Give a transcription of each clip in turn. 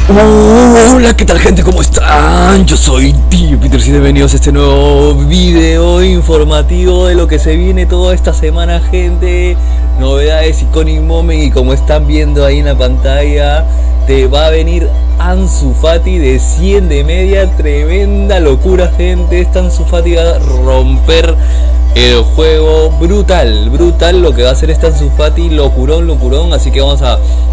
Hola, ¿qué tal, gente? ¿Cómo están? Yo soy Tío Peter y bienvenidos a este nuevo video informativo de lo que se viene toda esta semana, gente. Novedades, Iconic Moment, y como están viendo ahí en la pantalla, te va a venir Ansu Fati de 100 de media. Tremenda locura, gente. Esta Ansu Fati va a romper el juego. Brutal, brutal lo que va a hacer esta Ansu Fati. Locurón, locurón. Así que vamos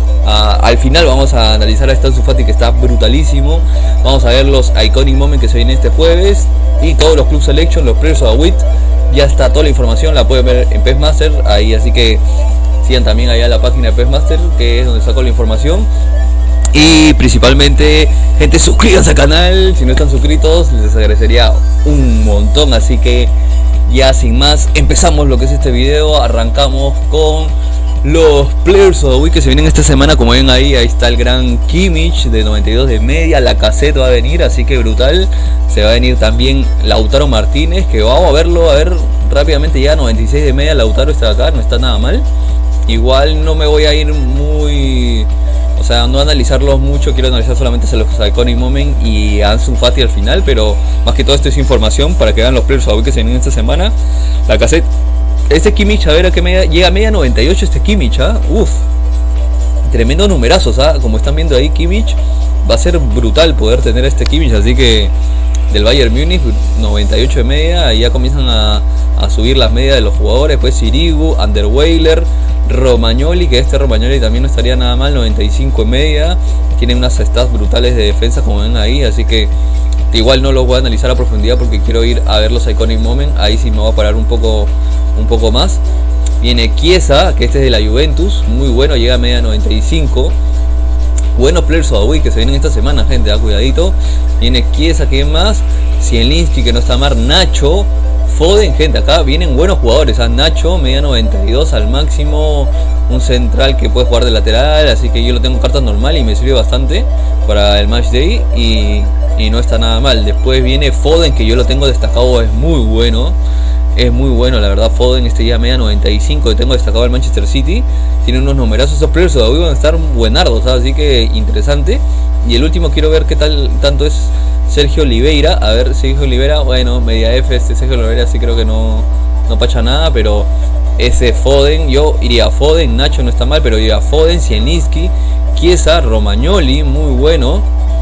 al final vamos a analizar a esta Ansu Fati, que está brutalísimo. Vamos a ver los Iconic Moment que se vienen este jueves y todos los Club Selection, los Players of the Week. Ya está toda la información, la pueden ver en PES Master ahí, así que sigan también allá la página de PES Master, que es donde saco la información. Y principalmente, gente, suscríbanse al canal si no están suscritos, les agradecería un montón. Así que ya sin más, empezamos lo que es este video. Arrancamos con los Players of the Week que se vienen esta semana. Como ven ahí está el gran Kimmich de 92 de media. Lacazette va a venir, así que brutal. Se va a venir también Lautaro Martínez, que vamos a verlo, a ver rápidamente ya. 96 de media, Lautaro está acá, no está nada mal. Igual no me voy a ir muy... O sea, no analizarlos mucho, quiero analizar solamente a los Iconic Moment y a Ansu Fati al final. Pero más que todo esto es información para que vean los Players of the Week que se vienen esta semana. Lacazette. Este Kimmich, a ver a qué media llega, a media 98 este Kimmich, uff, tremendo numerazos, como están viendo ahí. Kimmich va a ser brutal poder tener este Kimmich, así que del Bayern Múnich, 98 de media. Ahí ya comienzan a subir las medias de los jugadores. Pues Sirigu, Underweiler, Romagnoli, que este Romagnoli también no estaría nada mal, 95 de media. Tienen unas stats brutales de defensa, como ven ahí, así que igual no los voy a analizar a profundidad porque quiero ir a ver los Iconic Moment. Ahí sí me voy a parar un poco más. Viene Chiesa, que este es de la Juventus, muy bueno, llega a media 95. Buenos Players of the Week que se vienen esta semana, gente, cuidadito. Viene Chiesa, ¿qué más? Zielinski, que no está mal. Nacho, Foden, gente, acá vienen buenos jugadores. Nacho, media 92 al máximo. Un central que puede jugar de lateral, así que yo lo tengo en carta normal y me sirve bastante para el match day y no está nada mal. Después viene Foden, que yo lo tengo destacado, es muy bueno. Es muy bueno, la verdad. Foden, este ya media 95, que tengo destacado el Manchester City. Tiene unos numerazos. Esos players todavía van a estar buenardos, así que interesante. Y el último quiero ver qué tal tanto es Sergio Oliveira. A ver, Sergio Oliveira, bueno, media F. Sergio Oliveira sí creo que no pacha nada, pero ese Foden, yo iría a Foden. Nacho no está mal, pero iría a Foden, Zielinski, Chiesa, Romagnoli, muy bueno.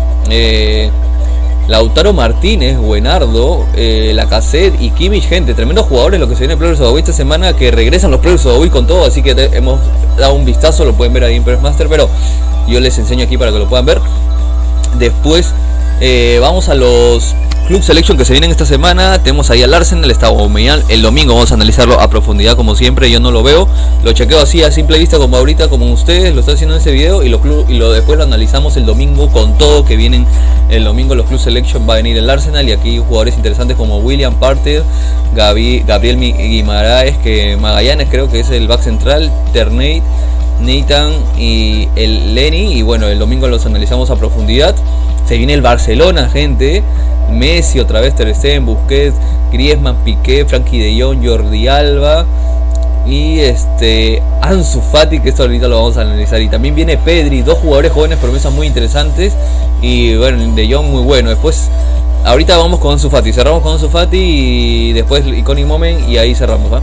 Lautaro Martínez, buenardo, Lacazette y Kimmich, gente, tremendos jugadores lo que se viene en Players of the Week esta semana, que regresan los Players of the Week con todo, así que hemos dado un vistazo, lo pueden ver ahí en PES Master, pero yo les enseño aquí para que lo puedan ver. Después vamos a los Club Selection que se vienen esta semana. Tenemos ahí al Arsenal, está Aubameyang. El domingo vamos a analizarlo a profundidad, como siempre. Yo no lo veo, lo chequeo así a simple vista, como ahorita, como ustedes lo están haciendo en ese video, y después lo analizamos el domingo con todo que vienen el domingo. Los Club Selection va a venir el Arsenal, y aquí jugadores interesantes como William Partey, Gabriel Magallanes, creo que es el back central, Ternate, Nathan y el Lenny. Y bueno, el domingo los analizamos a profundidad. Se viene el Barcelona, gente. Messi, otra vez Ter Stegen, Busquets, Griezmann, Piqué, Frankie de Jong, Jordi Alba y Ansu Fati, que esto ahorita lo vamos a analizar. Y también viene Pedri, dos jugadores jóvenes promesas muy interesantes. Y bueno, de Jong muy bueno. Después, ahorita vamos con Ansu Fati, cerramos con Ansu Fati y después Iconic Moment y ahí cerramos,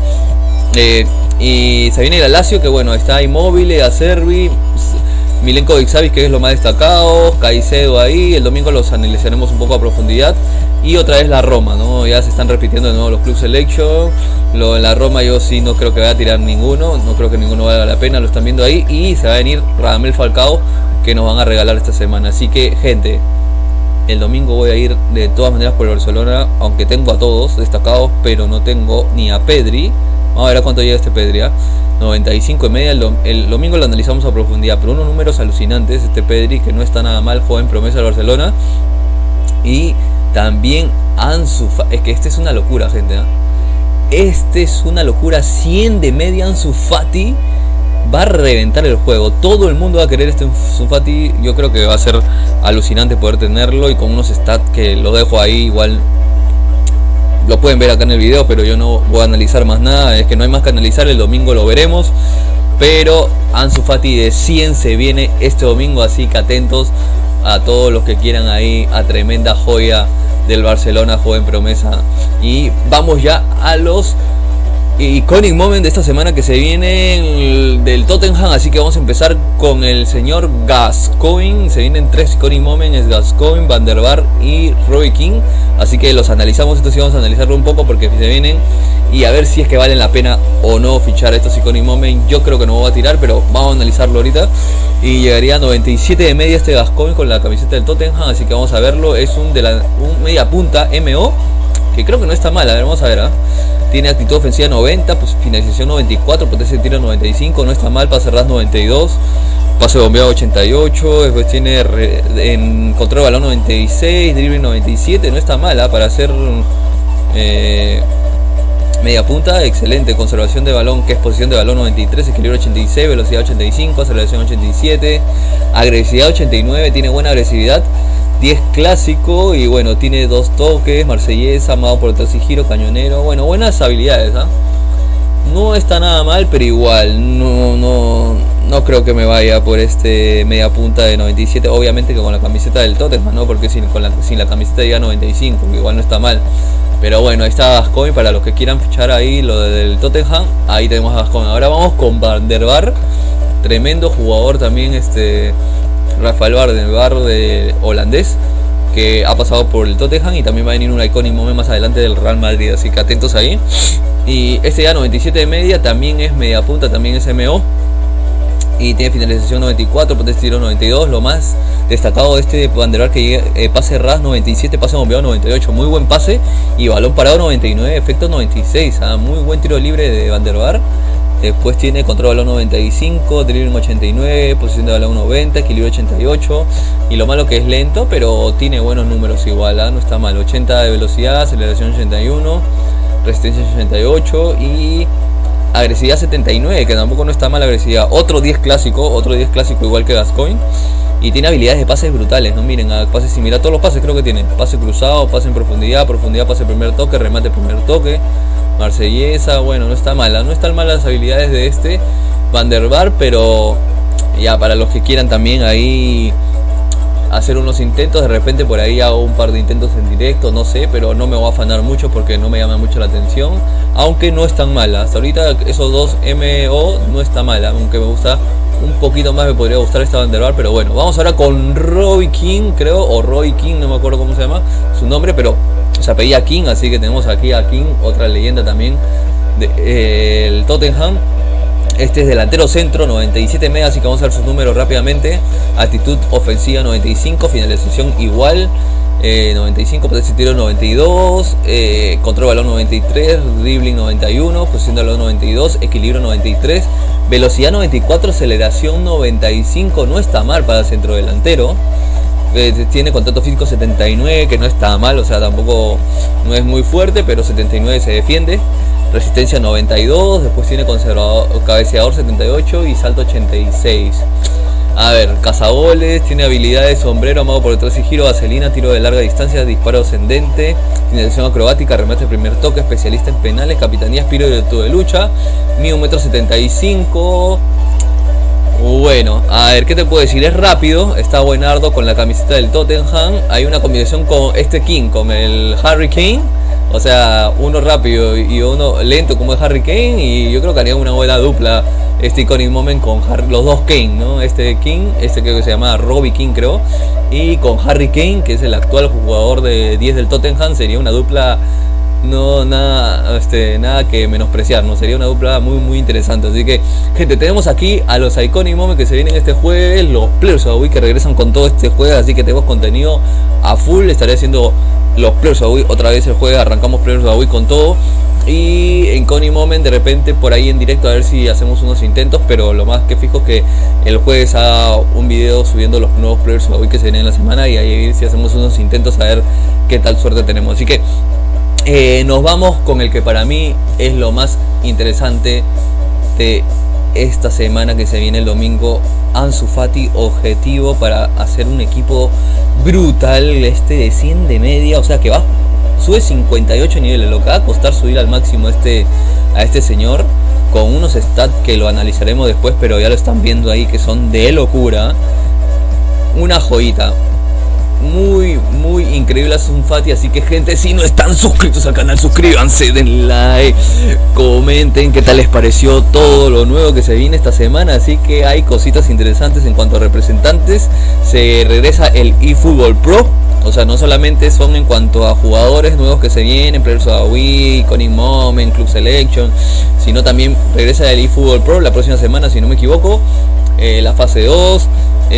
y se viene el Lazio, que bueno, está Immobile, Acerbi, Milenkovic-Savic, que es lo más destacado, Caicedo ahí. El domingo los analizaremos un poco a profundidad. Y otra vez la Roma, ya se están repitiendo de nuevo los Club Selection. En la Roma yo sí no creo que vaya a tirar ninguno, no creo que ninguno valga la pena, lo están viendo ahí. Y se va a venir Radamel Falcao, que nos van a regalar esta semana. Así que, gente, el domingo voy a ir de todas maneras por el Barcelona, aunque tengo a todos destacados, pero no tengo ni a Pedri. Vamos a ver a cuánto llega este Pedri, 95 y media. El domingo lo analizamos a profundidad, pero unos números alucinantes. Este Pedri, que no está nada mal, joven promesa del Barcelona. Y también Ansu Fati, es que este es una locura, gente, Este es una locura. 100 de media Ansu Fati. Va a reventar el juego. Todo el mundo va a querer este Ansu Fati. Yo creo que va a ser alucinante poder tenerlo. Y con unos stats que lo dejo ahí, igual lo pueden ver acá en el video, pero yo no voy a analizar más nada. Es que no hay más que analizar, el domingo lo veremos. Pero Ansu Fati de 100 se viene este domingo, así que atentos a todos los que quieran ahí a tremenda joya del Barcelona, joven promesa. Y vamos ya a los iconic moment de esta semana que se viene del Tottenham, así que vamos a empezar con el señor Gascoigne. Se vienen 3 iconic moments: es Gascoigne, Van der Vaart y Robbie Keane, así que los analizamos. Estos sí vamos a analizarlo un poco porque se vienen, y a ver si es que valen la pena o no fichar estos iconic moments. Yo creo que no me voy a tirar, pero vamos a analizarlo ahorita. Y llegaría a 97 de media este Gascoigne con la camiseta del Tottenham, así que vamos a verlo. Es un media punta MO, que creo que no está mal. A ver, vamos a ver, tiene actitud ofensiva 90, pues finalización 94, potencia de tiro 95, no está mal. Pase ras 92, pase bombeado 88, después tiene en control de balón 96, dribbling 97, no está mal, para hacer media punta, excelente. Conservación de balón, que es posición de balón 93, equilibrio 86, velocidad 85, aceleración 87, agresividad 89, tiene buena agresividad. 10 clásico, y bueno, tiene 2 toques, marsellesa, amado por detrás y giro, cañonero. Bueno, buenas habilidades, no está nada mal, pero igual no creo que me vaya por este media punta de 97. Obviamente que con la camiseta del Tottenham, ¿no? Porque sin la camiseta llega 95, que igual no está mal. Pero bueno, ahí está Gascoigne para los que quieran fichar ahí lo del Tottenham. Ahí tenemos a Gascoigne. Ahora vamos con Van der Vaart, tremendo jugador también, Rafael Van der Vaart, de holandés, que ha pasado por el Tottenham, y también va a venir un iconic moment más adelante del Real Madrid, así que atentos ahí. Y este ya 97 de media, también es media punta, también es MO, y tiene finalización 94, potencia de tiro 92. Lo más destacado de este Van der Vaart que llega, pase ras 97, pase bombeado 98, muy buen pase, y balón parado 99, efectos 96, muy buen tiro libre de Van der Vaart. Después tiene control de balón 95, dribbling 89, posición de balón 90, equilibrio 88. Y lo malo que es lento, pero tiene buenos números igual, no está mal. 80 de velocidad, aceleración 81, resistencia 88 y agresividad 79, que tampoco no está mal agresividad. Otro 10 clásico igual que Gascoigne. Y tiene habilidades de pases brutales, ¿no? Miren, a pases similar, todos los pases creo que tiene. Pase cruzado, pase en profundidad, pase primer toque, remate primer toque, marsellesa. Bueno, no está mala, no están malas las habilidades de este Van der Vaart, pero ya para los que quieran también ahí hacer unos intentos, de repente por ahí hago un par de intentos en directo, no sé, pero no me voy a afanar mucho porque no me llama mucho la atención, aunque no están malas. Hasta ahorita esos dos MO no está mala, aunque me gusta un poquito más, me podría gustar esta Van der Vaart, pero bueno, vamos ahora con Robbie Keane, creo, o Roy Keane, no me acuerdo cómo se llama su nombre, pero se apellida Keane, así que tenemos aquí a Keane, otra leyenda también del Tottenham. Este es delantero centro, 97 megas, así que vamos a ver sus números rápidamente. Actitud ofensiva 95, finalización igual, 95, potencia de tiro 92, control de balón 93, dribbling 91, posición de balón 92, equilibrio 93, velocidad 94, aceleración 95, no está mal para el centro delantero. Tiene contacto físico 79, que no está mal, o sea, tampoco no es muy fuerte, pero 79 se defiende. Resistencia 92, después tiene cabeceador 78 y salto 86. A ver, cazagoles, tiene habilidades sombrero, amado por detrás y giro, vaselina, tiro de larga distancia, disparo ascendente, finalización acrobática, remate de primer toque, especialista en penales, capitanía, espíritu de lucha, mide 1,75 m. Bueno, a ver, ¿qué te puedo decir? Es rápido, está buenardo con la camiseta del Tottenham. Hay una combinación con este King, con el Harry Kane. O sea, uno rápido y uno lento como es Harry Kane. Y yo creo que haría una buena dupla este iconic moment con los dos Kane, ¿no? Este King, creo que se llama Robbie Keane, creo. Y con Harry Kane, que es el actual jugador de 10 del Tottenham, sería una dupla... nada que menospreciar, ¿no? Sería una dupla muy interesante. Así que, gente, tenemos aquí a los iconic moments que se vienen este jueves, los Players of the Week que regresan con todo este jueves, así que tenemos contenido a full. Estaré haciendo los Players of the Week otra vez el jueves, arrancamos Players of the Week con todo. Y en iconic moment de repente por ahí en directo a ver si hacemos unos intentos, pero lo más que fijo es que el jueves haga un video subiendo los nuevos Players of the Week que se vienen en la semana, y ahí si hacemos unos intentos a ver qué tal suerte tenemos. Así que nos vamos con el que para mí es lo más interesante de esta semana que se viene el domingo. Ansu Fati, objetivo para hacer un equipo brutal, de 100 de media, o sea que sube 58 niveles, lo que va a costar subir al máximo a este señor, con unos stats que lo analizaremos después, pero ya lo están viendo ahí que son de locura. Una joyita. muy increíble a Ansu Fati. Así que gente, si no están suscritos al canal, suscríbanse, den like, comenten qué tal les pareció todo lo nuevo que se viene esta semana. Así que hay cositas interesantes en cuanto a representantes. Se regresa el eFootball Pro. O sea, no solamente son en cuanto a jugadores nuevos que se vienen, Players of the Week, Iconic Moment, Club Selection, sino también regresa el eFootball Pro la próxima semana, si no me equivoco, la fase 2.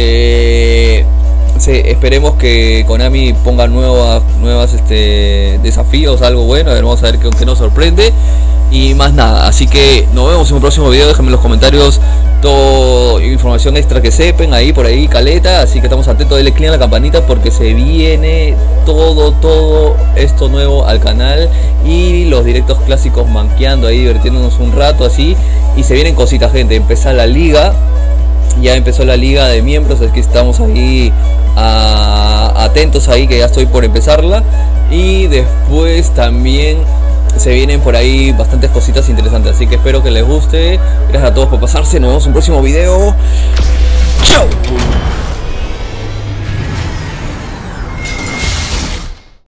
Esperemos que Konami ponga nuevas desafíos, algo bueno. A ver, vamos a ver qué nos sorprende. Y más nada, así que nos vemos en un próximo video. Déjenme en los comentarios toda información extra que sepan ahí, por ahí, caleta. Así que estamos atentos, denle click a la campanita porque se viene todo esto nuevo al canal. Y los directos clásicos manqueando ahí, divirtiéndonos un rato así. Y se vienen cositas, gente. Empezar la liga. Ya empezó la liga de miembros, es que estamos ahí atentos ahí, que ya estoy por empezarla. Y después también se vienen por ahí bastantes cositas interesantes, así que espero que les guste. Gracias a todos por pasarse, nos vemos en un próximo video. ¡Chao!